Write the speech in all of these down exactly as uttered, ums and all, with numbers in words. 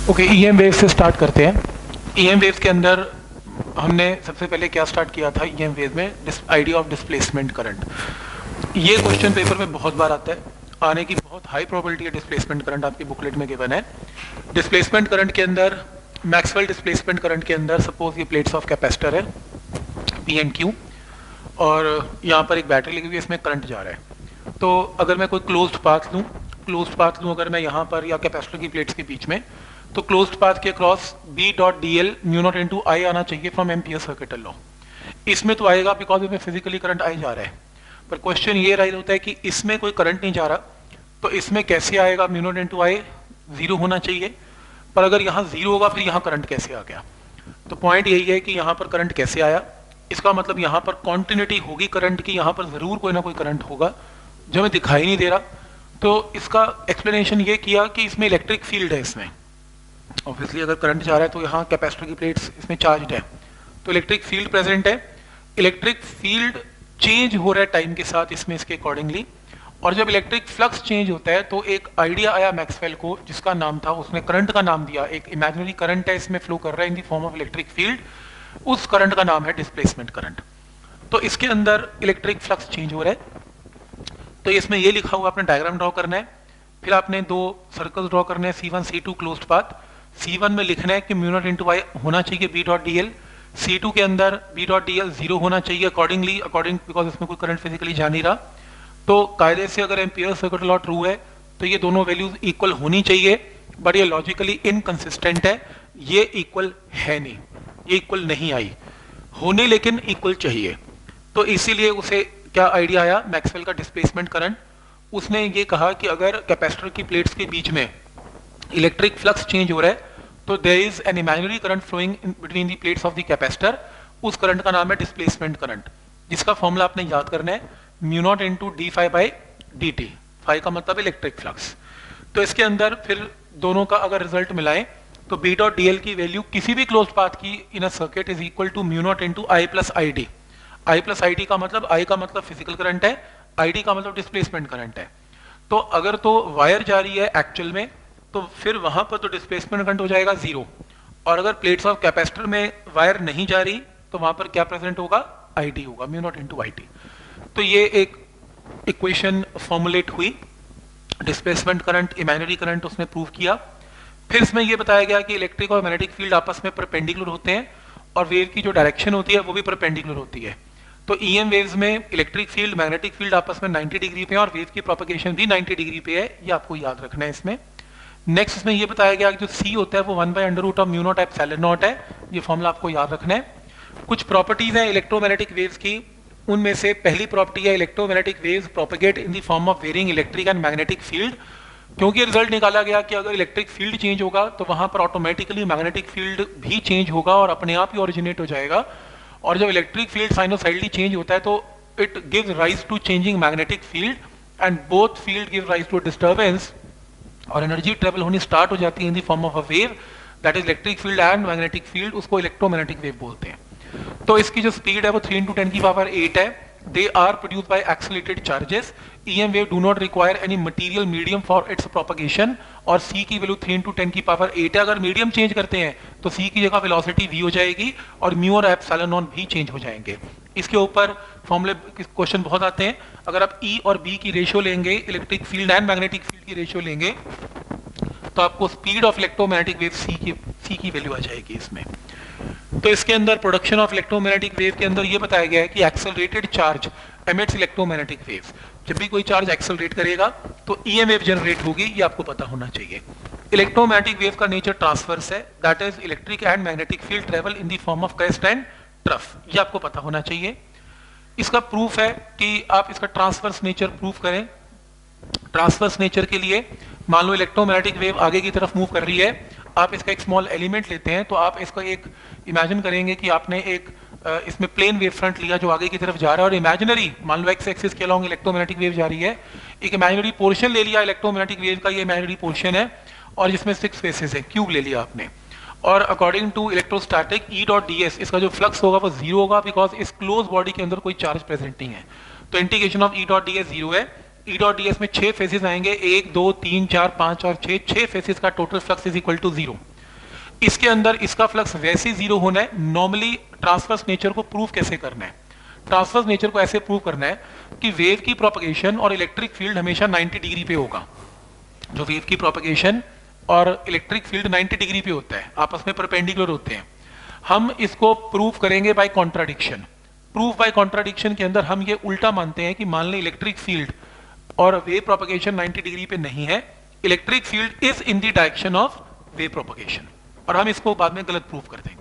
Okay, EM wave से start करते हैं। ईएम वेव के अंदर हमने सबसे पहले क्या स्टार्ट किया था ईएम वेव में, आइडिया ऑफ डिस्प्लेसमेंट करंट। ये क्वेश्चन पेपर में बहुत बार आता है, आने की बहुत हाई प्रोबेबिलिटी है। डिस्प्लेसमेंट करंट आपकी बुकलेट में गिवन है। डिस्प्लेसमेंट करंट के अंदर, मैक्सवेल डिस्प्लेसमेंट करंट के अंदर सपोज ये प्लेट्स ऑफ कैपेसिटर है पी एंड क्यू, और यहाँ पर एक बैटरी लगी हुई है, इसमें करंट जा रहा है। तो अगर मैं कोई क्लोज्ड पाथ लूँ क्लोज्ड पाथ लूँ अगर मैं यहाँ पर या कैपेसिटर की प्लेट्स के बीच में, तो क्लोज्ड पाथ के cross B dot D L mu naught into I आना चाहिए फ्रॉम एम्पियर सर्किटल लॉ। इसमें तो आएगा बिकॉज इसमें फिजिकली करंट आई जा रहा है, पर क्वेश्चन ये राइज होता है कि इसमें कोई करंट नहीं जा रहा, तो इसमें कैसे आएगा? Mu naught into I zero होना चाहिए, पर अगर यहाँ जीरो होगा फिर यहाँ करंट कैसे आ गया? तो पॉइंट यही है कि यहाँ पर करंट कैसे आया, इसका मतलब यहाँ पर कॉन्टिन्यूटी होगी करंट की, यहाँ पर जरूर कोई ना कोई करंट होगा जो हमें दिखाई नहीं दे रहा। तो इसका एक्सप्लेनेशन ये किया कि इसमें इलेक्ट्रिक फील्ड है। इसमें ऑब्वियसली अगर करंट जा रहा है तो यहाँ कैपेसिटर की प्लेट्स इसमें चार्ज्ड है, तो इलेक्ट्रिक फील्ड प्रेजेंट है। इलेक्ट्रिक फील्ड चेंज हो रहा है टाइम के साथ इसमें, इसके अकॉर्डिंगली। और जब इलेक्ट्रिक फ्लक्स चेंज होता है तो एक आइडिया आया मैक्सवेल को, जिसका नाम था, उसने करंट का नाम दिया, एक इमेजिनरी करंट है इसमें फ्लो कर रहा है in the form of electric field, उस करंट का नाम है डिस्प्लेसमेंट करंट। तो इसके अंदर इलेक्ट्रिक फ्लक्स चेंज हो रहा है, तो इसमें ये लिखा हुआ आपने डायग्राम ड्रॉ करना है, फिर आपने दो सर्कल ड्रॉ करने हैं, C one C two closed path. C one में लिखना है कि म्यू नॉट इंटू आई होना चाहिए B dot D L, C two के अंदर B dot D L zero होना चाहिए अकॉर्डिंगली अकॉर्डिंग बिकॉज इसमें कोई करंट फिजिकली जा नहीं रहा। तो कायदे से अगर एम्पियर सर्किट लॉ ट्रू है तो ये दोनों वैल्यूज इक्वल होनी चाहिए, बट ये लॉजिकली इनकंसिस्टेंट है, ये इक्वल है नहीं, ये इक्वल नहीं आई होनी, लेकिन इक्वल चाहिए। तो इसीलिए उसे क्या आइडिया आया मैक्सवेल का डिस्प्लेसमेंट करंट। उसने ये कहा कि अगर कैपेसिटर की प्लेट्स के बीच में इलेक्ट्रिक फ्लक्स चेंज हो रहा है तो there is an imaginary current flowing between the plates of the capacitor, उस करंट का नाम है डिस्प्लेसमेंट करंट, जिसका फॉर्मूला आपने याद करना है mu naught into D phi by D T. Phi का मतलब इलेक्ट्रिक फ्लक्स। तो इसके अंदर फिर दोनों का अगर रिजल्ट मिलाएं तो बी डॉट डी एल की वैल्यू किसी भी क्लोज पाथ की in a circuit is equal to mu naught into I plus I D. I plus I T का मतलब, आई का मतलब फिजिकल करंट है, आई डी का मतलब डिस्प्लेसमेंट करंट है। तो अगर तो वायर जा रही है एक्चुअल में तो फिर वहां पर तो डिस्प्लेसमेंट करंट हो जाएगा जीरो, और अगर प्लेट्स ऑफ कैपेसिटर में वायर नहीं जा रही तो वहां पर क्या प्रेजेंट होगा? आई टी होगा, mu naught into I T. तो ये एक इक्वेशन फॉर्मुलेट हुई, डिस्प्लेसमेंट करंट इमेजिनरी करंट उसने प्रूव किया। फिर इसमें यह बताया गया कि इलेक्ट्रिक और मैग्नेटिक फील्ड आपस में परपेंडिकुलर होते हैं और वेव की जो डायरेक्शन होती है वो भी परपेंडिकुलर होती है। तो ईएम वेव्स में इलेक्ट्रिक फील्ड मैग्नेटिक फील्ड आपस में नाइंटी डिग्री पे है और वेव की प्रोपगेशन भी नाइंटी डिग्री पे है, ये आपको याद रखना है इसमें। नेक्स्ट इसमें ये बताया गया कि जो सी होता है वो one by under root of mu not epsilon naught है, ये फॉर्मूला आपको याद रखना है। कुछ प्रॉपर्टीज हैं इलेक्ट्रोमैग्नेटिक वेव्स की, उनमें से पहली प्रॉपर्टी है electromagnetic waves propagate in the form of varying electric and magnetic field, क्योंकि रिजल्ट निकाला गया कि अगर इलेक्ट्रिक फील्ड चेंज होगा तो वहां पर ऑटोमेटिकली मैग्नेटिक फील्ड भी चेंज होगा और अपने आप ही ओरिजिनेट हो जाएगा। और जब इलेक्ट्रिक फील्ड साइनोसाइडली चेंज होता है तो it gives rise to changing magnetic field and both field give rise to disturbance, और एनर्जी ट्रेवल होनी स्टार्ट हो जाती है in the form of a wave, that is electric field and magnetic field, उसको electromagnetic wave बोलते हैं। तो इसकी जो स्पीड है वो थ्री इंटू टेन की पावर एट है। They are produced by accelerated charges. E M wave do not require any material medium for its propagation, और C की वैल्यू थ्री इंटू टेन की पावर एट है। अगर medium change करते हैं तो C की जगह वेलोसिटी v हो जाएगी और म्यू और एप्सिलॉन नॉट भी चेंज हो जाएंगे। इसके ऊपर फॉर्मूले क्वेश्चन बहुत आते हैं। अगर आप E और B की रेशियो लेंगे, electric field and magnetic field की रेशियो लेंगे, तो आपको speed of electromagnetic wave C की C की वैल्यू आ जाएगी इसमें। तो इसके अंदर प्रोडक्शन ऑफ इलेक्ट्रोमैग्नेटिक वेव के अंदर ये बताया गया है कि accelerated charge emits electromagnetic waves. जब भी कोई चार्ज एक्सेलरेट करेगा तो ईएम वेव जनरेट होगी, ये आपको पता होना चाहिए। इलेक्ट्रोमैग्नेटिक वेव का नेचर ट्रांसवर्स है, that is electric and magnetic field travel in the form of crest and trough, ये आपको पता होना चाहिए। इसका प्रूफ है कि आप इसका ट्रांसवर्स नेचर प्रूफ करें। ट्रांसवर्स नेचर के लिए मान लो इलेक्ट्रोमैग्नेटिक वेव आगे की तरफ मूव कर रही है, आप इसका एक स्मॉल एलिमेंट लेते हैं, तो आप इसका एक इमेजिन करेंगे कि आपने एक इसमें प्लेन वेव फ्रंट लिया जो आगे की तरफ जा रहा है, और इमेजिनरी मान लो एक्स एक्सिस के अलोंग इलेक्ट्रोमैग्नेटिक वेव जा रही है, एक इमेजिनरी पोर्शन ले लिया इलेक्ट्रोमैग्नेटिक वेव का, ये इमेजिनरी पोर्शन है और जिसमें सिक्स फेसेस है, क्यूब ले लिया आपने, और according to electrostatic E dot D S इसका जो फ्लक्स होगा वो जीरो होगा बिकॉज इस क्लोज बॉडी के अंदर कोई चार्ज प्रेजेंट नहीं है। तो integration of E dot D S zero है। ई डॉट डी एस में छह फेसेस आएंगे, एक दो तीन चार पांच और छह, छह फेसेस का total flux is equal to zero. इसके अंदर इसका फ्लक्स वैसे जीरो होना है। नॉर्मली ट्रांसवर्स नेचर को प्रूव कैसे करना है? ट्रांसवर्स नेचर को ऐसे प्रूव करना है कि वेव की प्रोपगेशन और इलेक्ट्रिक फील्ड हमेशा नाइंटी डिग्री पे होगा। जो वेव की प्रोपगेशन और इलेक्ट्रिक फील्ड नाइंटी डिग्री पे होता है, आपस में परपेंडिकुलर होते हैं। हम इसको प्रूव करेंगे by contradiction. Proof by contradiction के अंदर हम ये उल्टा मानते हैं कि मान लें इलेक्ट्रिक फील्ड और वेव प्रोपगेशन नाइंटी डिग्री पे नहीं है, electric field is in the direction of wave propagation, और हम इसको बाद में गलत प्रूफ कर देंगे।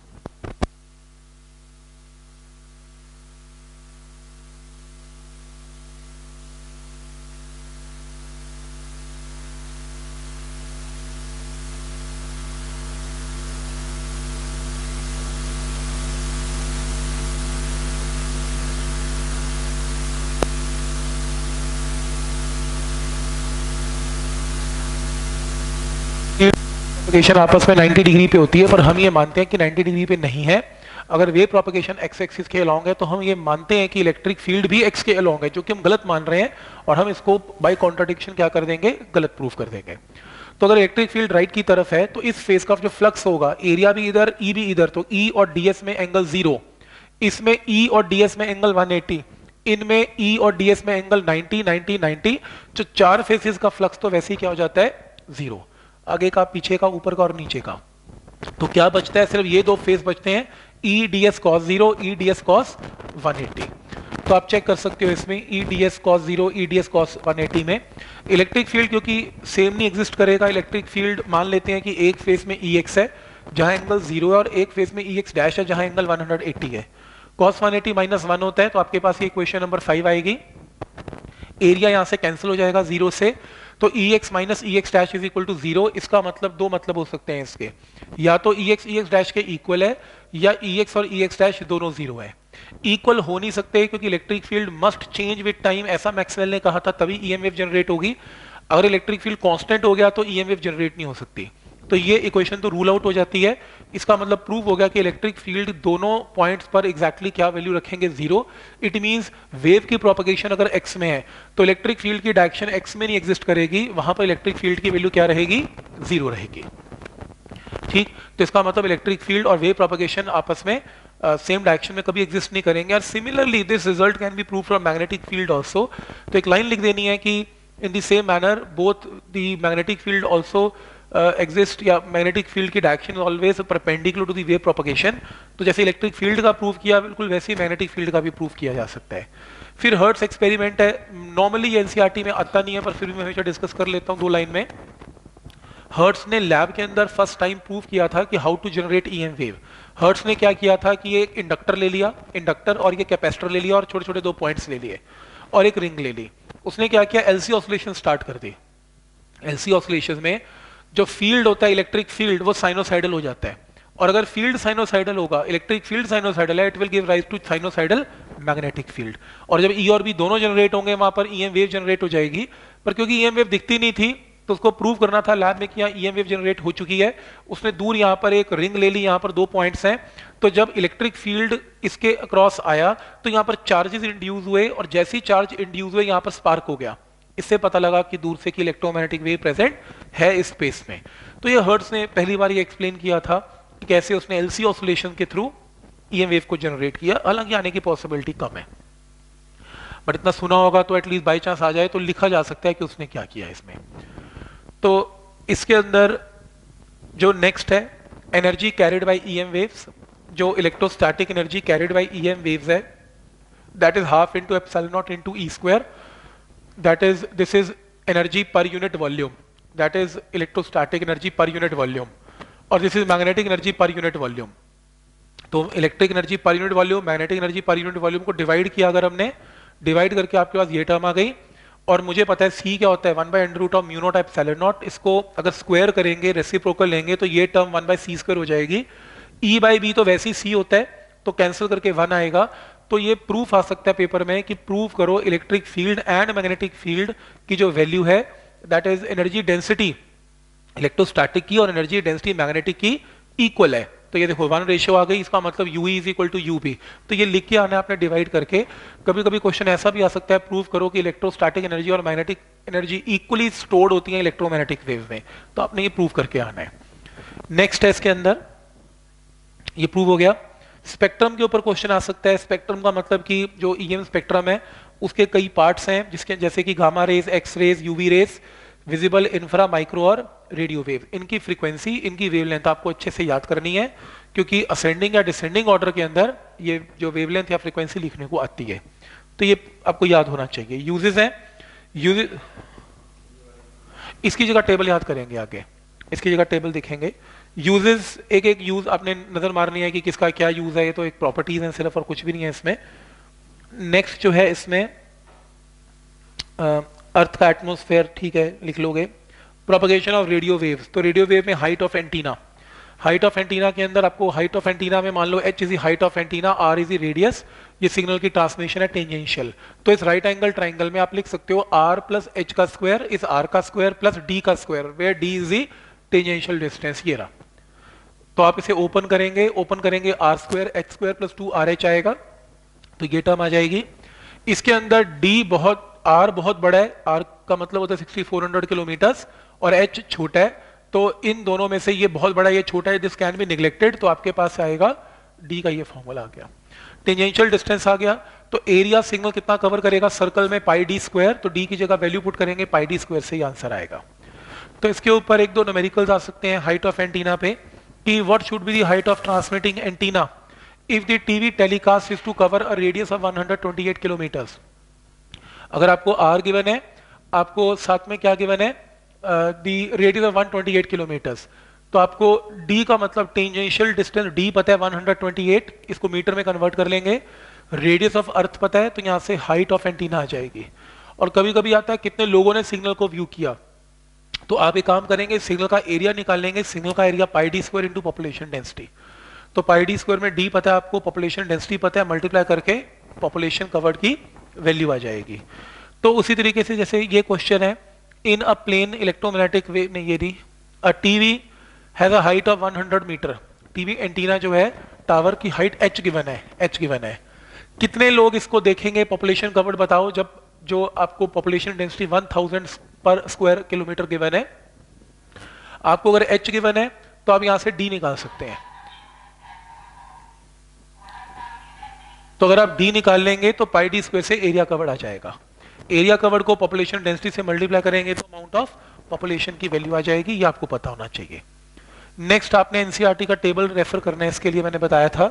प्रोपगेशन आपस में नाइंटी डिग्री पे होती है, पर हम ये मानते हैं कि नाइंटी डिग्री पे नहीं है। अगर वेव प्रोपगेशन एक्स एक्सिस के अलोंग है तो हम ये मानते हैं कि इलेक्ट्रिक फील्ड भी एक्स के अलोंग है, जो कि हम गलत मान रहे हैं, और हम इसको बाय कॉन्ट्राडिक्शन क्या कर देंगे, गलत प्रूफ कर देंगे। तो अगर इलेक्ट्रिक फील्ड राइट की तरफ है तो इस फेस का जो फ्लक्स होगा, एरिया भी इधर, ई भी इधर, तो ई और डीएस में एंगल जीरो, इसमें ई और डीएस में एंगल वन एटी, इनमें ई और डीएस में एंगल नाइंटी नाइंटी नाइंटी, जो चार फेसेस का फ्लक्स तो वैसे ही क्या हो जाता है, जीरो। आगे का, पीछे का, ऊपर का और नीचे का। तो क्या बचता है, सिर्फ ये दो फेस बचते हैं, E d s cos zero, E d s cos one eighty. तो आप चेक कर सकते हो इसमें E d s cos zero, E d s cos one eighty में इलेक्ट्रिक फील्ड क्योंकि सेम नहीं एग्जिस्ट करेगा। इलेक्ट्रिक फील्ड मान लेते हैं कि एक फेस में ई एक्स है जहां एंगल जीरो है, और एक फेस में ई एक्स डैश है जहां एंगल वन एटी है। Cos one eighty minus one होता है, तो आपके पास ये इक्वेशन नंबर फाइव आएगी। एरिया यहां से कैंसिल हो जाएगा जीरो से, तो E x minus E x dash is equal to zero. इसका मतलब दो मतलब हो सकते हैं इसके, या तो E x E x dash के इक्वल है, या ई एक्स और ई एक्स डैश दोनों जीरो है। इक्वल हो नहीं सकते क्योंकि electric field must change with time, ऐसा मैक्सवेल ने कहा था, तभी ईएमएफ जनरेट होगी। अगर इलेक्ट्रिक फील्ड कांस्टेंट हो गया तो ईएमएफ जनरेट नहीं हो सकती। तो ये इक्वेशन तो रूल आउट हो जाती है। इसका मतलब प्रूव हो गया कि इलेक्ट्रिक फील्ड दोनों पॉइंट्स पर एग्जैक्टली क्या वैल्यू रखेंगे, जीरो। इट मींस वेव की प्रोपगेशन अगर एक्स में है तो इलेक्ट्रिक फील्ड की डायरेक्शन एक्स में नहीं एग्जिस्ट करेगी, वहां पर इलेक्ट्रिक फील्ड की वैल्यू क्या रहेगी, जीरो रहेगी। ठीक, तो इसका मतलब इलेक्ट्रिक फील्ड और वेव प्रोपगेशन आपस में सेम uh, डायरेक्शन में कभी एग्जिस्ट नहीं करेंगे। और similarly this result can be prove from magnetic field also. तो एक लाइन लिख देनी है कि in the same manner both the magnetic field also exist, या मैग्नेटिक फील्ड की direction is always perpendicular to the wave propagation. तो जैसे इलेक्ट्रिक फील्ड का प्रूव किया, बिल्कुल वैसे ही मैग्नेटिक फील्ड का भी प्रूव किया जा सकता है। फिर हर्ट्स एक्सपेरिमेंट है, नॉर्मली एनसीईआरटी में आता नहीं है, पर फिर भी मैं हमेशा डिस्कस कर लेता हूँ दो लाइन में। हर्ट्स ने लैब के अंदर फर्स्ट टाइम प्रूव किया था कि how to generate EM wave. Hertz ने क्या किया था कि ये एक इंडक्टर ले लिया, इंडक्टर और ये कैपेसिटर ले लिया, और छोटे छोटे दो पॉइंट्स ले लिए, और एक रिंग ले ली। उसने क्या किया, एलसी ऑसिलेशन स्टार्ट कर दी। एलसी ऑसिलेशन में जो फील्ड होता है, इलेक्ट्रिक फील्ड, वो साइनोसाइडल हो जाता है। और अगर फील्ड साइनोसाइडल होगा, इलेक्ट्रिक फील्ड साइनोसाइडल है, it will give rise to sinusoidal magnetic field. और जब ई और बी दोनों जनरेट होंगे, वहां पर ईएम वेव जनरेट हो जाएगी। पर क्योंकि ईएम वेव दिखती नहीं थी तो उसको प्रूव करना था लैब में कि यहाँ ईएम वेव जनरेट हो चुकी है। उसने दूर यहाँ पर एक रिंग ले ली, यहाँ पर दो पॉइंट्स हैं। तो जब इलेक्ट्रिक फील्ड इसके अक्रॉस आया तो यहाँ पर चार्जेस इंड्यूस हुए, और जैसे ही चार्ज इंड्यूस हुए यहाँ पर स्पार्क हो गया। इससे पता लगा कि दूर से कि इलेक्ट्रोमैग्नेटिक वेव प्रेजेंट है इस स्पेस में। तो ये हर्ट्ज ने पहली बार ये एक्सप्लेन किया था कि कैसे उसने एलसी ऑसिलेशन के थ्रू ईएम वेव को जनरेट किया। हालांकि आने की पॉसिबिलिटी कम है, बट इतना सुना होगा तो एटलीस्ट बाई चांस आ जाए तो लिखा जा सकता है कि उसने क्या किया इसमें। तो इसके अंदर जो नेक्स्ट है, energy carried by EM waves, जो electrostatic energy carried by EM waves है, that is half into epsilon not into E square. That is, this is energy per unit volume, that is electrostatic energy per unit volume, और this is magnetic energy per unit volume. तो electric energy per unit volume, magnetic energy per unit volume को divide किया अगर हमने, divide करके आपके पास ये टर्म आ गई। और मुझे पता है सी क्या होता है, one by under root of mu not epsilon not. इसको अगर स्क्वायर करेंगे, रेसिप्रोकल लेंगे, तो ये term one by C square हो जाएगी। ई बाय बी तो वैसे ही सी होता है, तो कैंसिल करके वन आएगा। तो ये प्रूफ आ सकता है पेपर में कि प्रूव करो electric field and magnetic field की जो वैल्यू है, that is energy density electrostatic की और एनर्जी डेंसिटी मैग्नेटिक की इक्वल है। तो ये देखो वन रेशियो आ गई, इसका मतलब u is equal to u B. तो ये लिख के आना है आपने डिवाइड करके। कभी कभी क्वेश्चन ऐसा भी आ सकता है, प्रूव करो कि इलेक्ट्रोस्टैटिक एनर्जी और मैग्नेटिक एनर्जी इक्वली स्टोर्ड होती है इलेक्ट्रोमैग्नेटिक वेव में, तो आपने ये प्रूव करके आना है। नेक्स्ट है इसके अंदर, ये प्रूव हो गया। स्पेक्ट्रम के ऊपर क्वेश्चन आ सकता है। स्पेक्ट्रम का मतलब कि जो ईएम स्पेक्ट्रम है उसके कई पार्ट्स हैं, जिसके जैसे कि gamma rays, x rays, UV rays, visible, infra, micro और रेडियो वेव। इनकी फ्रीक्वेंसी, इनकी वेवलेंथ आपको अच्छे से याद करनी है, क्योंकि असेंडिंग या डिसेंडिंग ऑर्डर के अंदर ये जो वेवलेंथ या फ्रीक्वेंसी लिखने को आती है, तो ये आपको याद होना चाहिए। यूजेस हैं, यूज इसकी जगह टेबल याद करेंगे आगे, इसकी जगह टेबल दिखेंगे। यूजेस, एक एक यूज आपने नजर मारनी है कि किसका क्या यूज है, ये तो एक प्रॉपर्टीज है सिर्फ और कुछ भी नहीं है इसमें। नेक्स्ट जो है इसमें अर्थ का एटमॉस्फेयर, ठीक है लिख लोगे। प्रोपगेशन ऑफ रेडियो वेव्स, तो रेडियो वेव में height of antenna, height of antenna के अंदर आपको हाइट ऑफ एंटीना में मान लो h is height of antenna, r is radius, ये सिग्नल की ट्रांसमिशन है टेंजेंशियल। तो इस राइट एंगल ट्राइंगल में आप लिख सकते हो आर प्लस एच का स्क्वायर इज आर का स्क्वायर प्लस डी का square, where d is the tangential distance, ये रहा। तो आप इसे ओपन करेंगे, ओपन करेंगे r square h square plus two r h आएगा, तो ये टर्म आ जाएगी। इसके अंदर डी बहुत, आर बहुत बड़ा है, आर का मतलब होता है सिक्सटी फोर हंड्रेड किलोमीटर और एच छोटा है, तो इन दोनों में से ये बहुत बड़ा ये छोटा है, दिस कैन बी निगलेक्टेड, तो आपके पास आएगा डी का ये फॉर्मूला आ गया। टेंजेंशियल डिस्टेंस आ गया, तो एरिया सिग्नल कितना कवर करेगा सर्कल में, पाई डी स्क्वायर, तो डी की जगह वैल्यू पुट करेंगे, पाई डी स्क्वायर से ही आंसर आएगा। तो इसके ऊपर एक दो न्यूमेरिकल्स आ सकते हैं हाइट ऑफ एंटीना पे, कि what should be the height of transmitting antenna if the TV telecast is to cover a radius of one hundred twenty eight kilometers. अगर आपको आर गिवन है, आपको साथ में क्या गिवन है, the radius of one twenty eight kilometers, तो आपको डी का मतलब टेंजेंशियल डिस्टेंस डी पता है वन हंड्रेड ट्वेंटी एट, इसको मीटर में कन्वर्ट कर लेंगे, रेडियस ऑफ अर्थ पता है, तो यहां से हाइट ऑफ एंटीना आ जाएगी। और कभी कभी आता है कितने लोगों ने सिग्नल को व्यू किया, तो आप एक काम करेंगे, सिग्नल का एरिया निकाल लेंगे, सिग्नल का area pi d square into population density, तो पाई डी स्क्वायर में डी पता है आपको, पॉपुलेशन डेंसिटी पता है, मल्टीप्लाई करके पॉपुलेशन कवर्ड की वैल्यू आ जाएगी। तो उसी तरीके से जैसे ये क्वेश्चन है, in a plane electromagnetic wave में, ये the a TV has a height of one hundred metre, TV antenna जो है टावर की हाइट एच गिवन है, एच गिवन है, कितने लोग इसको देखेंगे, पॉपुलेशन कवर्ड बताओ, जब जो आपको population density one thousand per square kilometre given है, आपको अगर एच गिवन है तो आप यहां से डी निकाल सकते हैं। तो अगर आप डी निकाल लेंगे तो पाई डी स्क्वायर से एरिया कवर्ड आ जाएगा, एरिया कवर्ड को पॉपुलेशन डेंसिटी से मल्टीप्लाई करेंगे तो अमाउंट ऑफ पॉपुलेशन की वैल्यू आ जाएगी, ये आपको पता होना चाहिए। नेक्स्ट आपने एनसीईआरटी का टेबल रेफर करना है, इसके लिए मैंने बताया था।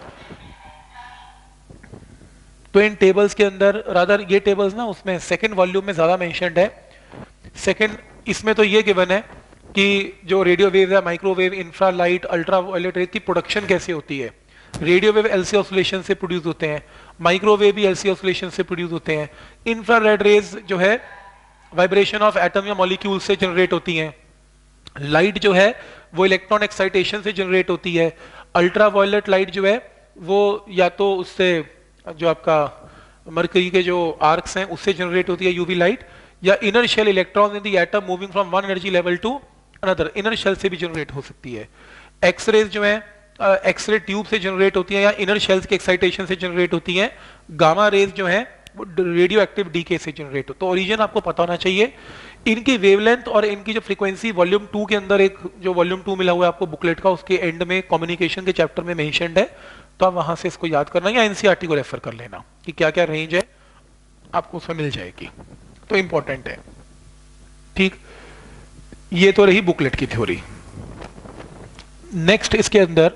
तो इन टेबल्स के अंदर, रादर ये टेबल्स ना उसमें सेकंड वॉल्यूम में ज्यादा मेंशन्ड है। सेकंड इसमें तो ये गिवन है कि जो रेडियो वेव है, microwave, infra light, ultra violet rays की प्रोडक्शन कैसे होती है। रेडियो वेव एलसी ऑसिलेशन से प्रोड्यूस होते हैं, माइक्रोवेव भी एलसी ऑसिलेशन से प्रोड्यूस होते हैं, इंफ्रारेड रेज जो है वाइब्रेशन ऑफ एटम या मॉलिक्यूल से जनरेट होती हैं, लाइट जो है वो इलेक्ट्रॉन एक्साइटेशन से जनरेट होती है, अल्ट्रा वायलेट लाइट जो है वो या तो उससे जो आपका मरकरी के जो आर्क्स हैं उससे जनरेट होती है यूवी लाइट, या inner shell electron in the atom moving from one energy level to another, inner shell से भी जनरेट हो सकती है। एक्सरेज जो है एक्सरे ट्यूब से जनरेट होती है या इनर शेल्स के एक्साइटेशन से जनरेट होती है। गामा रेज जो है वो रेडियो एक्टिव डीके से जनरेट हो, तो ओरिजिन आपको पता होना चाहिए। इनकी वेवलेंथ और इनकी जो फ्रीक्वेंसी वॉल्यूम टू के अंदर, एक जो वॉल्यूम टू मिला हुआ है आपको बुकलेट का, उसके एंड में कम्युनिकेशन के चैप्टर में मेंशन्ड है, तो आप वहां से इसको याद करना या एनसीईआरटी को रेफर कर लेना कि क्या क्या रेंज है, आपको उसमें मिल जाएगी, तो इंपॉर्टेंट है। ठीक, ये तो रही बुकलेट की थ्योरी। नेक्स्ट इसके अंदर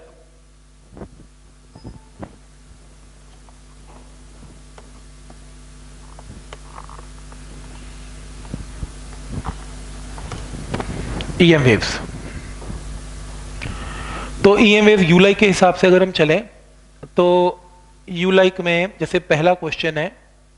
ईएम वेव्स। तो ईएम वेव यू लाइक के हिसाब से अगर हम चलें तो यू लाइक में जैसे पहला क्वेश्चन है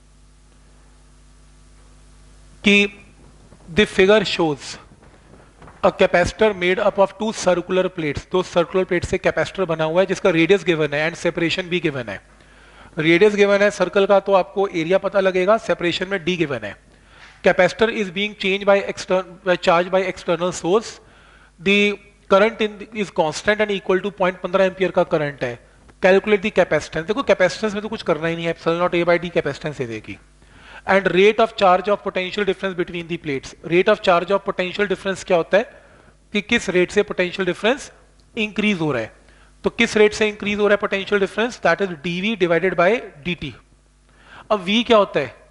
कि the figure shows a capacitor made up of two circular plates, दो सर्कुलर प्लेट से कैपेसिटर बना हुआ है जिसका रेडियस गिवन है एंड सेपरेशन भी गिवन है। रेडियस गिवन है सर्कल का, तो आपको एरिया पता लगेगा, सेपरेशन में डी गिवन है। Capacitor is being change by external charge by external source, the current in is constant and equal to point पंद्रह एम्पियर का करंट है। कैलकुलेट द कैपेसिटेंस, देखो कैपेसिटेंस में तो कुछ करना ही नहीं है, epsilon not A by d capacitance दे देगी। And rate of charge of potential difference between the plates, rate of charge of potential difference क्या होता है कि किस रेट से पोटेंशियल डिफरेंस इंक्रीज हो रहा है। तो किस रेट से इंक्रीज हो रहा है potential difference? That is dV divided by dt. अब V क्या होता है?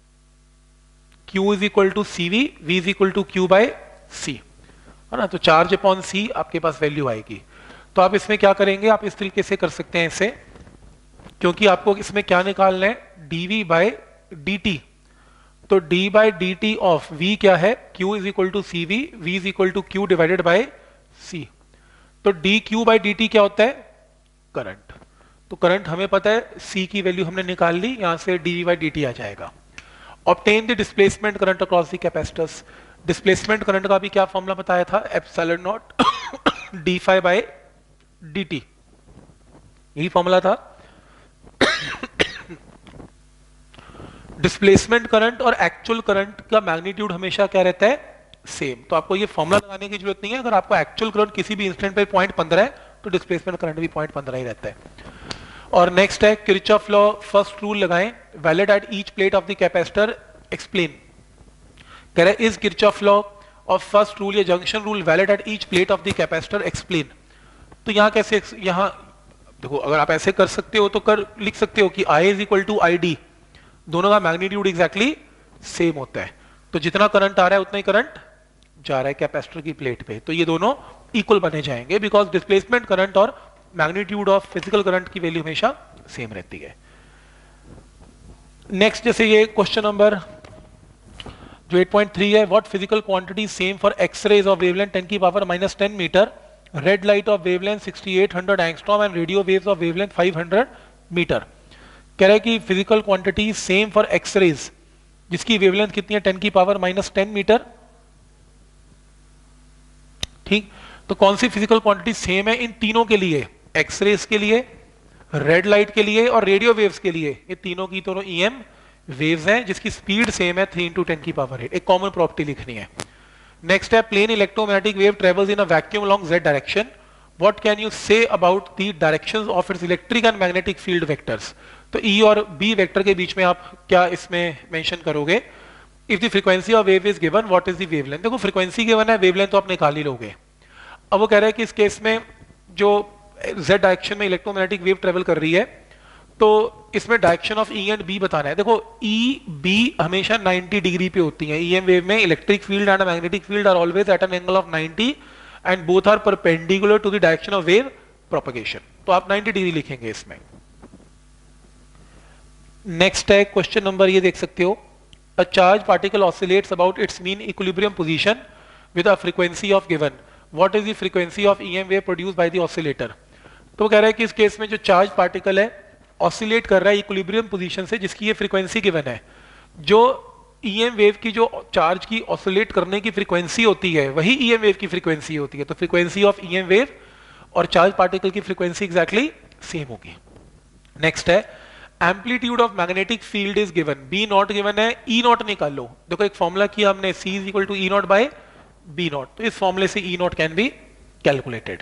Q is equal to C V, V is equal to Q by C, है ना। तो चार्ज अपॉन सी आपके पास वैल्यू आएगी। तो आप इसमें क्या करेंगे, आप इस तरीके से कर सकते हैं इसे, क्योंकि आपको इसमें क्या निकालना है, डीवी बाय डी। तो d by d t of v क्या है, q is equal to C V, V is equal to Q divided by C. तो d Q by D t क्या होता है, करंट। तो करंट हमें पता है, c की वैल्यू हमने निकाल ली, यहां से डी बाई डी टी आ जाएगा। Obtain the displacement current across the capacitors. Displacement current का भी क्या फॉर्मूला बताया था, epsilon not d phi by D t, यही फॉर्मूला था। डिस्प्लेसमेंट करंट और एक्चुअल करंट का मैग्नीट्यूड हमेशा क्या रहता है, सेम। तो आपको ये फॉर्मूला लगाने की जरूरत नहीं है। अगर आपको एक्चुअल करंट किसी भी इंस्टेंट पे पॉइंट पंद्रह है तो डिस्प्लेसमेंट करंट भी पॉइंट पंद्रह ही रहता है। और नेक्स्ट है किरचॉफ लॉ, फर्स्ट रूल लगाएं, valid at each plate of the capacitor, explain. कह रहा है is Kirchhoff law of first rule या junction rule valid at each plate of the capacitor, explain. तो यहां कैसे, यहां देखो, अगर आप ऐसे कर सकते हो तो कर लिख सकते हो कि I is equal to I d, दोनों का मैग्नीट्यूड एग्जैक्टली सेम होता है। तो जितना करंट आ रहा है उतना ही करंट जा रहा है कैपेसिटर की प्लेट पे, तो ये दोनों इक्वल बने जाएंगे, बिकॉज डिस्प्लेसमेंट करंट और मैग्नीट्यूड ऑफ फिजिकल करंट की वैल्यू हमेशा सेम रहती है। नेक्स्ट जैसे ये क्वेश्चन नंबर जो एट पॉइंट थ्री है, what physical quantity same for X rays of wavelength ten की power minus ten metre, red light of wavelength sixty eight hundred angstrom and radio waves of wavelength five hundred metre. कह रहा है कि physical quantity same for X rays जिसकी wavelength कितनी है, ten की power minus ten metre. ठीक, तो कौन सी फिजिकल क्वांटिटी सेम है इन तीनों के लिए, एक्सरेज के लिए, रेड लाइट के लिए और रेडियो वेव्स के लिए। ये तीनों की दोनों ईएम वेव्स हैं जिसकी स्पीड सेम है, थ्री इंटू टेन की पावर एट। एक कॉमन प्रॉपर्टी लिखनी है। नेक्स्ट है plane electromagnetic wave travels in a vacuum along z direction, what can you say about the directions of its electric and magnetic field vectors. तो E और B vector के बीच में आप क्या इसमें मेंशन करोगे, if the frequency of wave is given what is the wavelength. देखो फ्रीक्वेंसी गिवन है, वेवलेंथ तो आप निकाल ही लोगे। अब वो कह रहा है कि इस केस में जो z डायरेक्शन में इलेक्ट्रोमैग्नेटिक वेव ट्रेवल कर रही है, तो इसमें direction of E and B बताना है। देखो E B हमेशा नाइंटी डिग्री पे होती है। ईएम वेव में electric field and magnetic field are always at an angle of ninety and both are perpendicular to the direction of wave propagation. तो आप नाइंटी डिग्री लिखेंगे इसमें। नेक्स्ट है क्वेश्चन नंबर, ये देख सकते हो, a charge particle oscillates about its mean equilibrium position with a frequency of given, what is the frequency of EM wave produced by the oscillator. तो वो कह रहा है कि इस केस में जो चार्ज पार्टिकल है ऑसिलेट कर रहा है इक्विलिब्रियम पोजीशन से, जिसकी ये फ्रीक्वेंसी गिवन है। जो ईएम वेव की जो चार्ज की ऑसिलेट करने की फ्रीक्वेंसी होती है वही ईएम वेव की फ्रीक्वेंसी होती है। तो फ्रीक्वेंसी ऑफ ईएम वेव और चार्ज पार्टिकल की फ्रीक्वेंसी एग्जैक्टली सेम होगी। नेक्स्ट है amplitude of magnetic field is given, B not given है, ई नॉट निकाल लो। देखो एक फॉर्मूला किया हमने, C is equal to E not by B not, तो इस फॉर्मूले से E not can be calculated.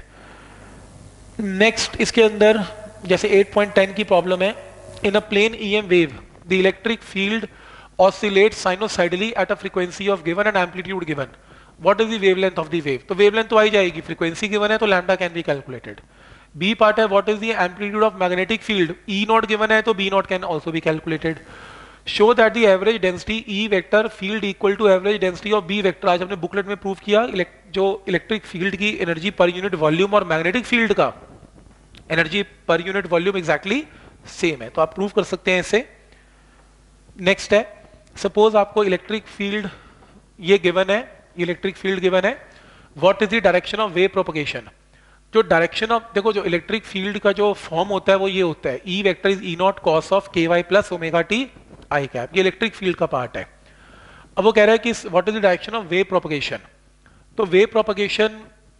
Next इसके अंदर जैसे एट पॉइंट टेन की प्रॉब्लम है, in a plane EM wave the electric field oscillate sinusoidally at a frequency of given and amplitude given, what is the wavelength of the wave. तो wavelength तो आई जाएगी, frequency given है तो lambda can be calculated. B part है what is the amplitude of magnetic field, E not given है तो B not can also be calculated. Show that the average density E vector field equal to average density of B vector. आज हमने booklet में prove किया जो electric field की energy per unit volume और magnetic field का energy per unit volume exactly same है, तो आप प्रूव कर सकते हैं इसे। नेक्स्ट है सपोज आपको इलेक्ट्रिक फील्ड ये गिवन है, इलेक्ट्रिक फील्ड गिवन है, what is the direction of wave propagation. जो डायरेक्शन ऑफ, देखो जो इलेक्ट्रिक फील्ड का जो फॉर्म होता है वो ये होता है, E vector is E not cos of K Y plus omega T I cap, ये इलेक्ट्रिक फील्ड का पार्ट है। अब वो कह रहा है कि what is the direction of wave propagation. तो वेव प्रोपगेशन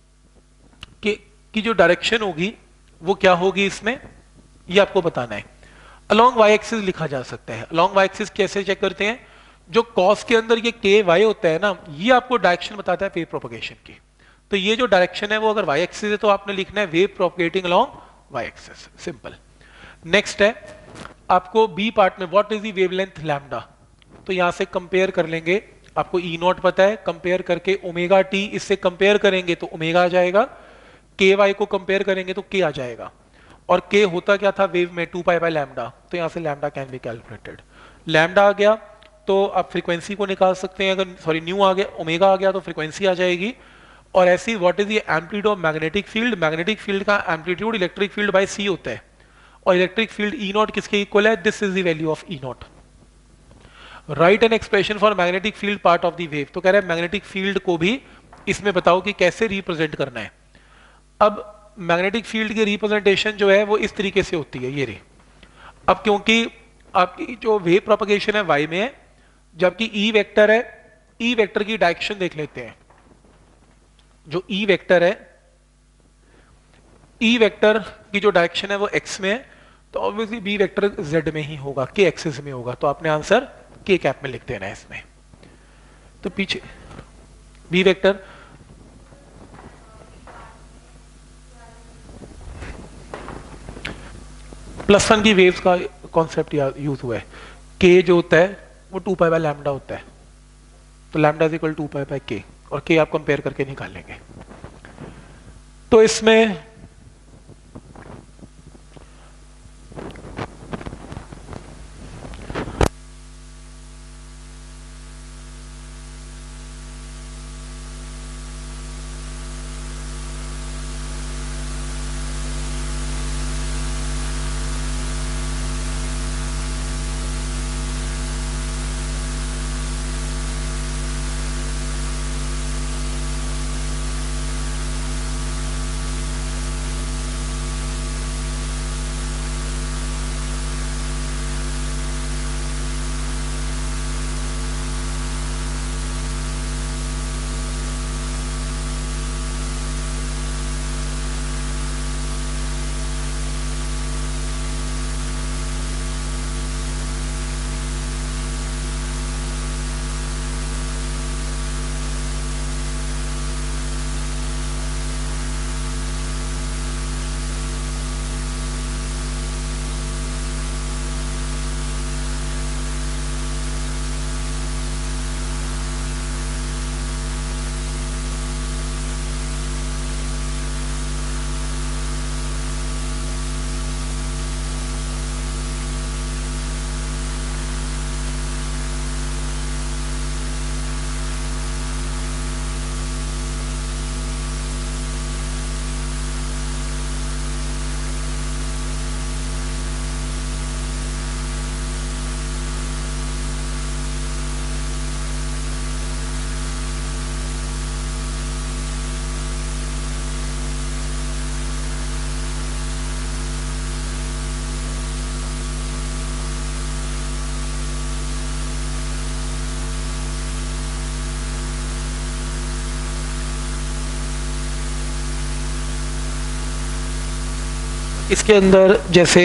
की, की जो डायरेक्शन होगी वो क्या होगी इसमें, ये आपको बताना है। अलोंग वाई एक्सिस लिखा जा सकता है। अलोंग वाई एक्सिस कैसे चेक करते हैं, जो कॉस के अंदर ये के वाई होता है ना, ये आपको डायरेक्शन बताता है वेव प्रोपगेशन की। तो ये जो डायरेक्शन है वो अगर वाई एक्सिस है तो आपने लिखना है wave propagating along Y axis, simple. Next है आपको बी पार्ट में what is the wavelength lambda. तो यहां से कंपेयर कर लेंगे, आपको ई नॉट पता है, कंपेयर करके ओमेगा टी इससे कंपेयर करेंगे तो ओमेगा आ जाएगा, के वाई को कंपेयर करेंगे तो के आ जाएगा, और के होता क्या था वेव में, टू पाई बाय लैम्डा, तो यहां से lambda can be calculated. Lambda आ गया तो आप फ्रीक्वेंसी को निकाल सकते हैं, अगर सॉरी न्यू आ गया, ओमेगा आ गया तो फ्रीक्वेंसी आ जाएगी। और ऐसी what is the amplitude of magnetic field, magnetic field का amplitude electric field by C होता है, और इलेक्ट्रिक फील्ड ई नॉट किसके इक्वल है, this is the value of E not. Right an expression for magnetic field part of the wave, तो कह रहे हैं मैग्नेटिक फील्ड को भी इसमें बताओ कि कैसे रिप्रेजेंट करना है। अब मैग्नेटिक फील्ड की रिप्रेजेंटेशन जो है वो इस तरीके से होती है, ये रही। अब क्योंकि आपकी जो वेव प्रोपगेशन है वाई में है, जबकि ई वेक्टर है, ई वेक्टर की डायरेक्शन देख लेते हैं। जो ई वेक्टर है, ई वेक्टर की जो डायरेक्शन है वो एक्स में है, तो ऑब्वियसली बी वेक्टर जेड में ही होगा, के एक्सिस में होगा, तो आपने आंसर के कैप में लिख देना है इसमें। तो पीछे बी वेक्टर प्लस वन की वेव्स का कॉन्सेप्ट यूज हुआ है। के जो होता है वो टू पाई बाय लैम्डा होता है, तो lambda is equal to pi by K, और के आप कंपेयर करके निकालेंगे। तो इसमें इसके अंदर जैसे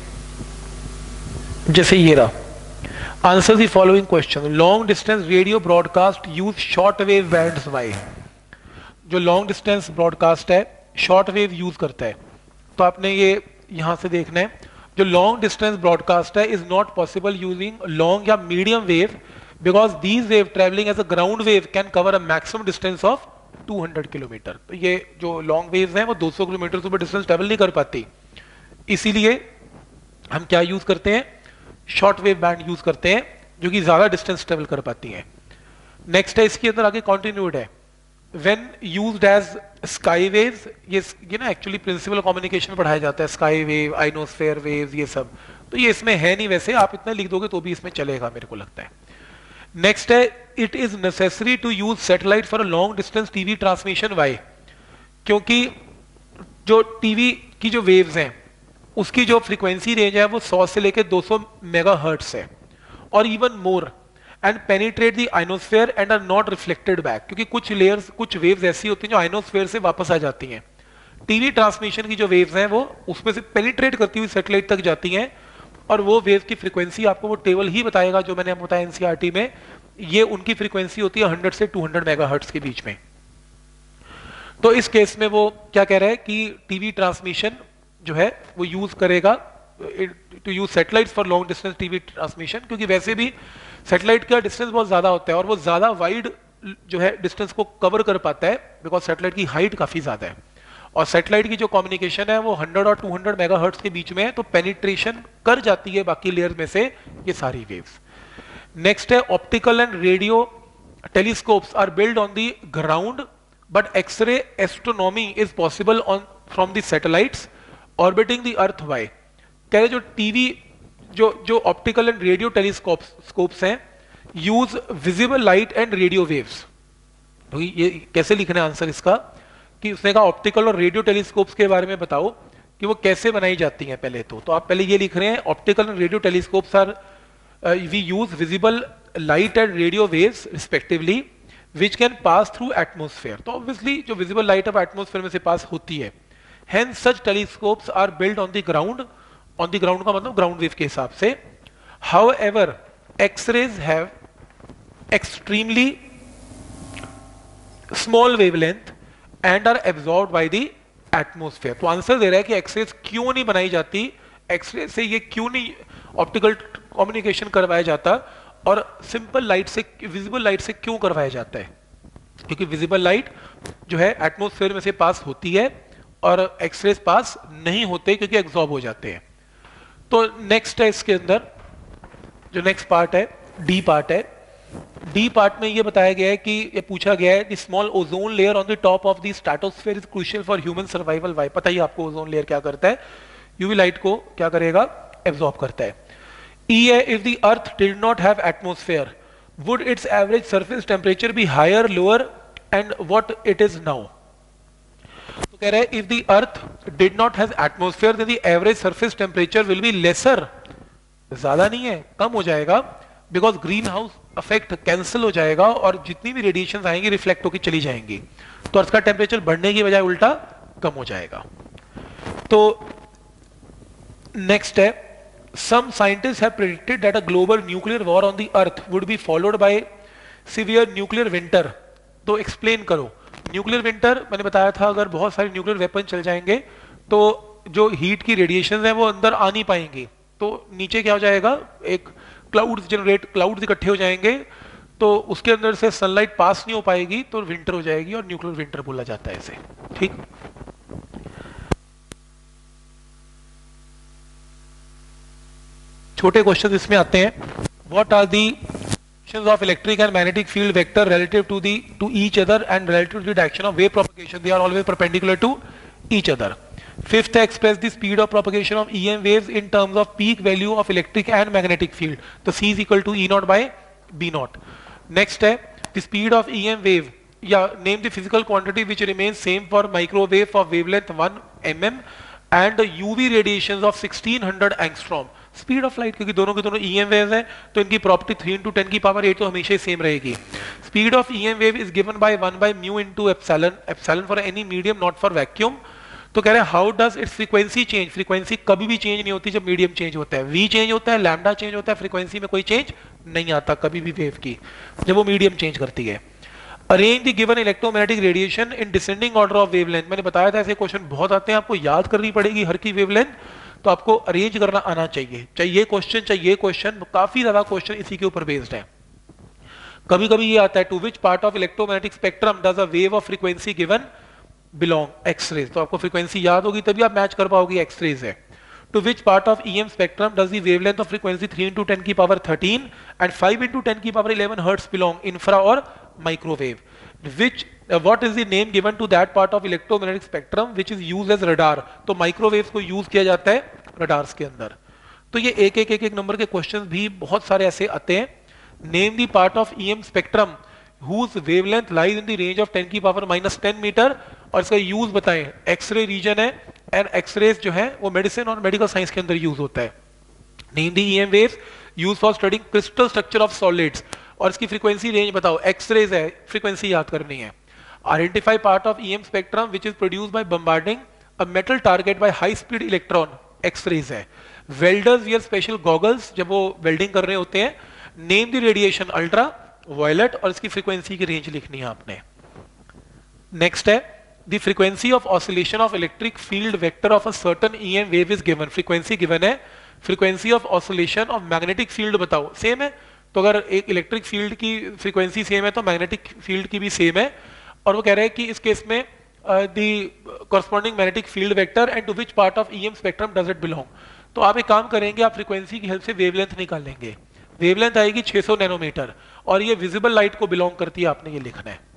जैसे ये रहा, answer the following question, long distance radio broadcast use short wave bands why. जो लॉन्ग डिस्टेंस ब्रॉडकास्ट है शॉर्ट वेव यूज करता है, तो आपने ये यहां से देखना है, जो लॉन्ग डिस्टेंस ब्रॉडकास्ट है is not possible using long या medium wave, because these wave travelling as a ground wave can cover a maximum distance of two hundred kilometre. तो ये जो लॉन्ग वेव्स हैं वो दो सौ किलोमीटर से ऊपर डिस्टेंस ट्रेवल नहीं कर पाती, इसीलिए हम क्या यूज करते हैं, शॉर्ट वेव बैंड यूज करते हैं, जो कि ज्यादा डिस्टेंस ट्रेवल कर पाती हैं। नेक्स्ट है इसके अंदर आगे कॉन्टिन्यूड है, when used as sky waves, ये ये ना एक्चुअली प्रिंसिपल कम्युनिकेशन में पढ़ाया जाता है, स्काई वेव, आइनोस्फेयर वेव्स, ये सब, तो ये इसमें है नहीं, वैसे आप इतना लिख दोगे तो भी इसमें चलेगा मेरे को लगता है। नेक्स्ट है, it is necessary to use satellite for long distance TV transmission, why, क्योंकि जो टीवी की जो वेव्स हैं उसकी जो फ्रीक्वेंसी रेंज है वो सौ से लेकर दो सौ मेगाहर्ट्ज है, और even more, and penetrate the ionosphere and are not reflected back, क्योंकि कुछ लेयर्स, कुछ वेव्स ऐसी होती हैं जो आइनोस्फेयर से वापस आ जाती हैं। टीवी ट्रांसमिशन की जो वेव्स हैं वो उसमें से पेनिट्रेट करती हुई सैटेलाइट तक जाती हैं, और वो वेव की फ्रीक्वेंसी आपको वो टेबल ही बताएगा जो मैंने बताया एनसीईआरटी में, ये उनकी फ्रीक्वेंसी होती है हंड्रेड से टू हंड्रेड मेगाहर्ट्ज के बीच में। तो इस केस में वो क्या कह रहा है कि टीवी ट्रांसमिशन जो है वो यूज करेगा to use satellites for long distance TV transmission, क्योंकि वैसे भी सैटेलाइट का डिस्टेंस बहुत ज्यादा होता है और वो ज्यादा वाइड जो है डिस्टेंस को कवर कर पाता है, बिकॉज सैटेलाइट की हाइट काफी ज्यादा है, और सैटेलाइट की जो कम्युनिकेशन है वो हंड्रेड और टू हंड्रेड मेगाहर्ट्ज के बीच में है, तो पेनिट्रेशन कर जाती है बाकी लेयर में से ये सारी वेव्स। नेक्स्ट है optical and radio telescopes are build on the ground but X ray astronomy is possible on from the satellites orbiting the earth. Why कह रहे जो टीवी जो जो optical and radio telescopes scopes हैं use visible light and radio waves. तो ये कैसे लिखना है आंसर इसका कि उसने कहा ऑप्टिकल और रेडियो टेलीस्कोप्स के बारे में बताओ कि वो कैसे बनाई जाती हैं पहले तो तो आप पहले ये लिख रहे हैं optical and radio telescopes are we use visible light and radio waves respectively which can pass through atmosphere. तो ऑब्वियसली जो विजिबल लाइट ऑफ एटमोस्फेयर में से पास होती है, hence such telescopes are build on the ground. On the ground का मतलब ground wave के हिसाब से। However X rays have extremely small wavelength and are absorbed by the atmosphere. तो आंसर दे रहा है कि एक्सरेज क्यों नहीं बनाई जाती, एक्सरे से ये क्यों नहीं ऑप्टिकल कम्युनिकेशन करवाया जाता और सिंपल लाइट से विजिबल लाइट से क्यों करवाया जाता है, क्योंकि विजिबल लाइट जो है एटमोस्फेयर में से पास होती है और एक्सरेज पास नहीं होते क्योंकि एब्जॉर्ब हो जाते हैं। तो नेक्स्ट है इसके अंदर जो नेक्स्ट पार्ट है डी पार्ट है। डी पार्ट में ये बताया गया है कि ये पूछा गया है the small ozone layer on the top of the stratosphere is crucial for human survival. Why पता ही आपको ओजोन लेयर क्या करता है, यूवी लाइट को क्या करेगा, एब्जॉर्ब करता है। ई है if the earth did not have atmosphere would its average surface temperature be higher lower and what it is now. तो कह रहे हैं if the earth did not have atmosphere then the average surface temperature will be lesser, ज्यादा नहीं है कम हो जाएगा, because green house effect cancel हो जाएगा और जितनी भी रेडिएशन आएंगी रिफ्लेक्ट होकर चली जाएंगी, तो अर्थ का टेम्परेचर बढ़ने की बजाय उल्टा कम हो जाएगा। तो नेक्स्ट है some scientists have predicted that a global nuclear war on the earth would be followed by severe nuclear winter। तो एक्सप्लेन करो। न्यूक्लियर विंटर मैंने बताया था अगर बहुत सारे न्यूक्लियर वेपन चल जाएंगे तो जो हीट की रेडिएशन है वो अंदर आ नहीं पाएंगी, तो नीचे क्या हो जाएगा, एक क्लाउड्स जनरेट क्लाउड्स इकट्ठे हो जाएंगे, तो उसके अंदर से सनलाइट पास नहीं हो पाएगी, तो विंटर हो जाएगी और न्यूक्लियर विंटर बोला जाता है इसे। ठीक, छोटे क्वेश्चन इसमें आते हैं। What are the directions of electric and magnetic field vector relative to the to each other and relative to the direction of wave propagation? They are always perpendicular to each other. Fifth, express the speed of propagation of E M waves in terms of peak value of electric and magnetic field. So C is equal to E naught by B naught. Next है the speed of E M wave. Yeah, name the physical quantity which remains same for microwave of wavelength one millimeter and the U V radiations of sixteen hundred angstrom. Speed of light, क्योंकि दोनों के दोनों ई M wave है तो इनकी property three into ten की power eight तो हमेशा ही सेम रहेगी। Speed of E M wave is given by one by mu into epsilon, epsilon for any medium not for vacuum. तो कह रहे हैं how does its frequency change, frequency कभी भी चेंज नहीं होती जब मीडियम चेंज होता है, वी चेंज होता है, लैम्डा चेंज होता है, फ्रीक्वेंसी में कोई चेंज नहीं आता कभी भी वेव की जब वो मीडियम चेंज करती है। Arrange the given electromagnetic radiation in descending order of wavelength. मैंने बताया था ऐसे क्वेश्चन बहुत आते हैं, आपको याद करनी पड़ेगी हर की वेवलेंथ, तो आपको अरेंज करना आना चाहिए, चाहिए क्वेश्चन चाहिए क्वेश्चन, काफी ज्यादा क्वेश्चन इसी के ऊपर बेस्ड है। कभी कभी ये आता है to which part of electromagnetic spectrum does a wave of frequency given belong, X rays. तो आपको फ्रीक्वेंसी याद होगी तभी आप मैच कर पाओगे, एक्सरेज है। To which part of EM spectrum does the wavelength of frequency three into ten की power thirteen and five into ten की power eleven hertz belong, infra और microwave. Which uh, what is the name given to that part of electromagnetic spectrum which is used as radar? तो microwaves को use किया जाता है radars के अंदर। तो ये एक एक एक एक नंबर के क्वेश्चंस भी बहुत सारे ऐसे आते हैं। Name the part of EM spectrum whose wavelength lies in the range of ten की पावर माइनस टेन मीटर, और इसका यूज बताएं। एक्सरे रीजन है एंड एक्सरेज जो है वो मेडिसिन और मेडिकल साइंस के अंदर यूज होता है। Name the EM waves used for studying crystal structure of solids, और इसकी फ्रीक्वेंसी रेंज बताओ, एक्सरेज है फ्रीक्वेंसी याद करनी है। Identify part of EM spectrum which is produced by bombarding a metal target by high speed electron, X rays है। Welders wear special goggles जब वो वेल्डिंग कर रहे होते हैं। Name the radiation ultraviolet, और इसकी फ्रीक्वेंसी की रेंज लिखनी है आपने। नेक्स्ट है the frequency of oscillation of electric field vector of a certain EM wave is given, frequency given है। Frequency of oscillation of magnetic field बताओ, same है। तो अगर एक इलेक्ट्रिक फील्ड की फ्रीक्वेंसी सेम है तो मैग्नेटिक फील्ड की भी सेम है। और वो कह रहे हैं कि इस केस में the corresponding magnetic field vector and to which part of E M spectrum does it belong? तो आप एक काम करेंगे, आप फ्रीक्वेंसी की हेल्प से वेवलेंथ निकाल लेंगे। वेवलेंथ आएगी छह सौ नैनोमीटर और ये विजिबल लाइट को बिलोंग करती है, आपने ये लिखना है।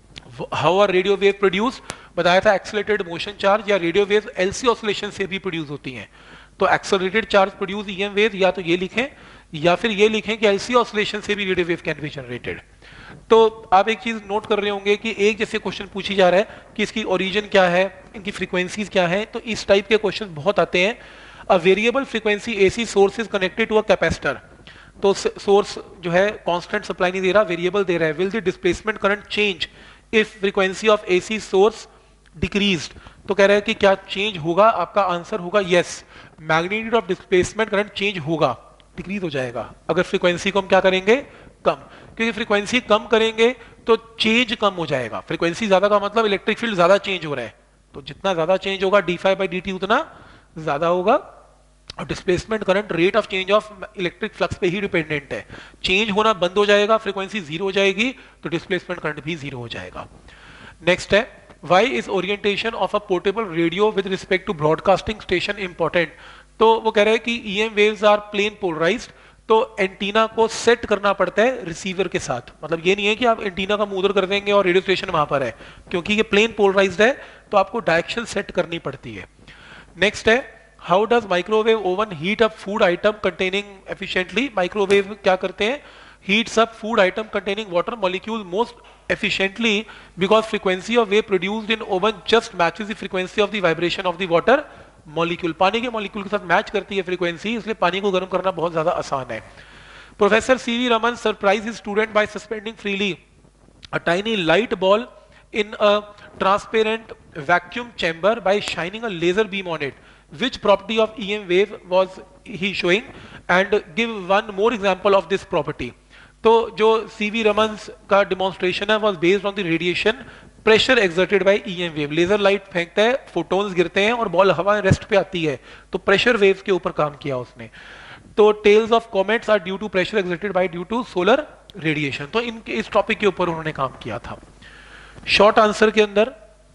How are radio wave produce, बताया था एक्सेलरेटेड मोशन चार्ज या रेडियो वेव एलसी ऑसिलेशन से भी प्रोड्यूस होती हैं। तो accelerated charge produce EM wave, या तो ये लिखें या फिर ये लिखें कि एलसी ऑसिलेशन से भी radio wave can be generated. तो आप एक चीज नोट कर रहे होंगे कि एक जैसे क्वेश्चन पूछी जा रहा है कि इसकी ओरिजिन क्या है, इनकी फ्रीक्वेंसीज क्या है, तो इस टाइप के क्वेश्चन बहुत आते हैं। A variable frequency AC source is connected to a capacitor, तो सोर्स जो है कांस्टेंट सप्लाई नहीं दे रहा, वेरिएबल दे रहा है। Will the displacement current change if frequency of AC source decreased, तो कह रहा है कि क्या चेंज होगा, आपका आंसर होगा yes. Magnitude of displacement current change होगा, डिक्रीज हो जाएगा अगर फ्रीक्वेंसी को हम क्या करेंगे, कम, क्योंकि फ्रीक्वेंसी कम करेंगे तो चेंज कम हो जाएगा। फ्रीक्वेंसी ज्यादा का मतलब इलेक्ट्रिक फील्ड ज्यादा चेंज हो रहा है, तो जितना ज्यादा चेंज होगा D phi by D T उतना ज्यादा होगा। और displacement current rate of change of electric flux पे ही डिपेंडेंट है। चेंज होना बंद हो जाएगा, फ्रीक्वेंसी जीरो हो जाएगी तो डिस्प्लेसमेंट करंट भी जीरो हो जाएगा। नेक्स्ट है, why is orientation of a portable radio with respect to broadcasting station important. तो वो कह रहे हैं कि EM waves are plane polarized, तो एंटीना को सेट करना पड़ता है रिसीवर के साथ। मतलब ये नहीं है कि आप एंटीना का मुंह उधर कर देंगे और रेडियो स्टेशन वहां पर है, क्योंकि ये प्लेन पोलराइज्ड है तो आपको डायरेक्शन सेट करनी पड़ती है। नेक्स्ट है, how does microwave oven heat up food item containing efficiently. Microwave क्या करते हैं, heats up food item containing water molecule most efficiently because frequency of wave produced in oven just matches the frequency of the vibration of the water molecule. पानी के molecule के साथ match करती है frequency, इसलिए पानी को गर्म करना बहुत ज्यादा आसान है। Professor CV Raman surprise his student by suspending freely a tiny light ball in a transparent vacuum chamber by shining a laser beam on it. Which property of E M wave was he showing and give one more example of this property। तो जो CV रमन्स का demonstration है was based on the radiation pressure exerted by E M wave। Laser light फेंकता है, photons गिरते हैं और ball हवा में रेस्ट पे आती है, तो प्रेशर वेव्स के ऊपर काम किया उसने। तो tails of comets are due to pressure exerted by due to solar radiation. तो इनके इस टॉपिक के ऊपर उन्होंने काम किया था। शॉर्ट आंसर के अंदर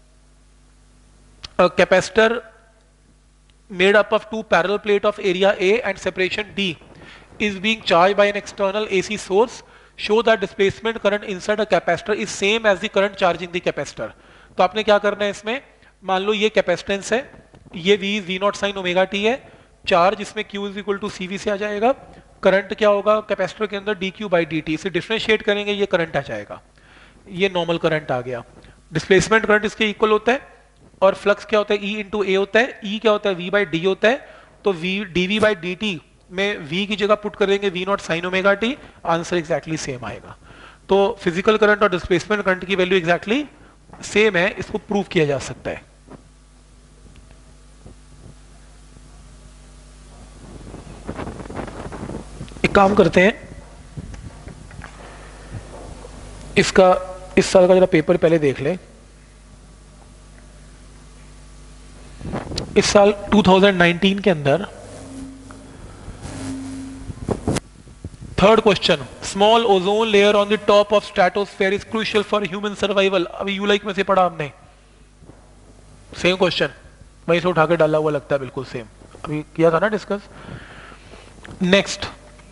capacitor made up of two parallel plate of area A and separation D is being charged by an external A C source, show that displacement current inside a capacitor is same as the current charging the capacitor। तो आपने क्या करना है इसमें, मान लो ये capacitance है, ये V V naught sine omega T है, चार्ज इसमें Q is equal to C V से आ जाएगा, करंट क्या होगा कैपेसिटर के अंदर D Q by D T, इसे डिफरेंशिएट करेंगे ये करंट आ जाएगा, ये नॉर्मल करंट आ गया। डिस्प्लेसमेंट करंट इसके इक्वल होता है और फ्लक्स क्या होता है, E इंटू ए होता है, E क्या होता है V बाई डी होता है, तो V D V by D T में V की जगह पुट करेंगे V naught sine omega T, answer exactly same आएगा। तो फिजिकल करंट और डिस्प्लेसमेंट करंट की वैल्यू एग्जैक्टली सेम है, इसको प्रूव किया जा सकता है। एक काम करते हैं, इसका इस साल का जरा पेपर पहले देख ले। इस साल दो हज़ार उन्नीस के अंदर third question, small ozone layer on the top of stratosphere is crucial for human survival. अभी यू लाइक में से पढ़ा हमने, सेम क्वेश्चन वहीं से उठा के डाला हुआ लगता है, बिल्कुल सेम, अभी किया था ना discuss. Next,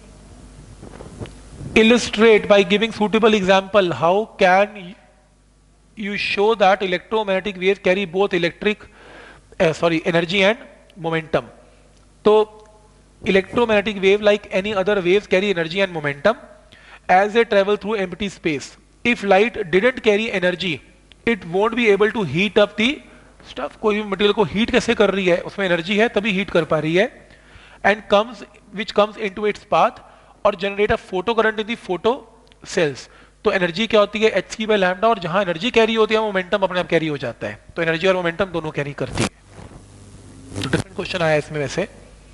illustrate by giving suitable example how can you show that electromagnetic waves carry both electric uh, sorry energy and momentum। तो electromagnetic wave like any other waves carry energy and momentum as they travel through empty space। if light didn't carry energy it won't be able to heat up the stuff। कोई भी material को heat कैसे कर रही है, उसमें energy है तभी हीट कर पा रही है। and comes which comes into its path और generate a photo current in the photo cells. तो एनर्जी क्या होती है, एच सी बाय लैम्डा, और जहां एनर्जी कैरी होती है मोमेंटम अपने आप कैरी हो जाता है, तो एनर्जी और मोमेंटम दोनों कैरी करती है। तो डिफरेंट क्वेश्चन आया इसमें वैसे।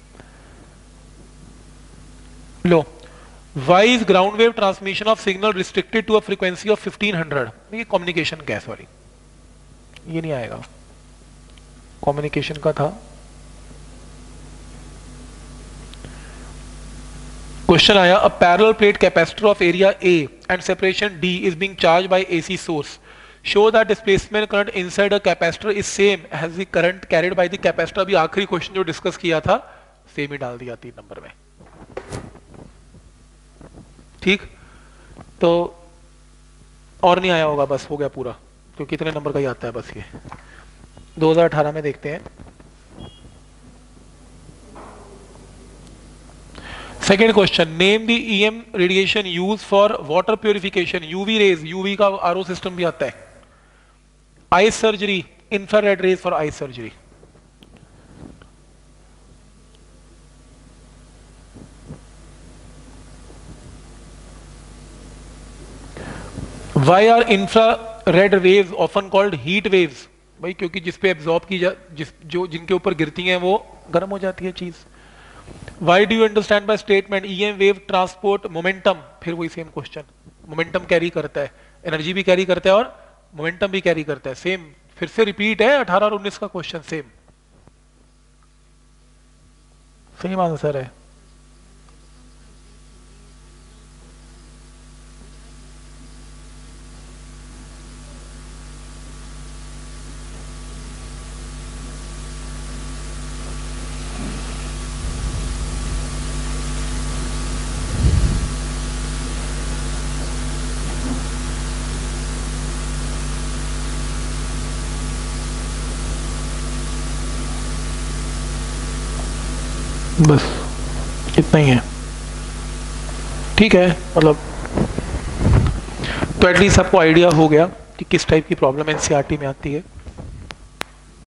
लो, why is ground wave transmission of signal restricted to a frequency of fifteen hundred. ये कम्युनिकेशन का है, सॉरी ये नहीं आएगा, कम्युनिकेशन का था। क्वेश्चन आया, a parallel plate capacitor of area A and separation D is being charged by A C source, show that displacement current inside a capacitor is same as the current carried by the capacitor. अभी आखिरी question जो discuss किया था same ही डाल दिया तीन number में। ठीक, तो और नहीं आया होगा, बस हो गया पूरा, क्योंकि कितने नंबर का ही आता है बस ये। दो हज़ार अठारह में देखते हैं। Second question, name the EM radiation use for water purification. UV rays, UV का आरओ सिस्टम भी आता है। Eyes surgery, infrared rays for eyes surgery. Why are infrared waves often called heat waves? भाई क्योंकि जिस पे एब्जॉर्ब की जा जिस जो जिनके ऊपर गिरती हैं वो गर्म हो जाती है चीज। Why do you understand by statement E M wave transport momentum? फिर वही सेम क्वेश्चन, मोमेंटम कैरी करता है, एनर्जी भी कैरी करता है और मोमेंटम भी कैरी करता है। सेम फिर से रिपीट है, अठारह और उन्नीस का क्वेश्चन सेम सेम आंसर है। बस इतना ही है, ठीक है। मतलब तो एटलीस्ट आपको आइडिया हो गया कि किस टाइप की प्रॉब्लम एनसीईआरटी में आती है।